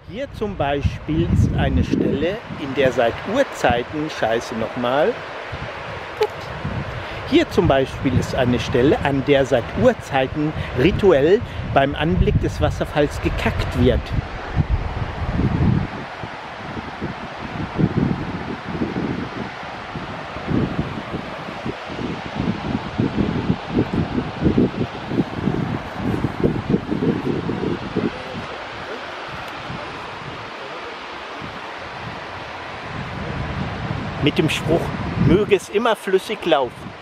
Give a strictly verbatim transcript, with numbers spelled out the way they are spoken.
Hier zum Beispiel ist eine Stelle, in der seit Urzeiten, scheiße nochmal, hier zum Beispiel ist eine Stelle, an der seit Urzeiten rituell beim Anblick des Wasserfalls gekackt wird. Mit dem Spruch, möge es immer flüssig laufen.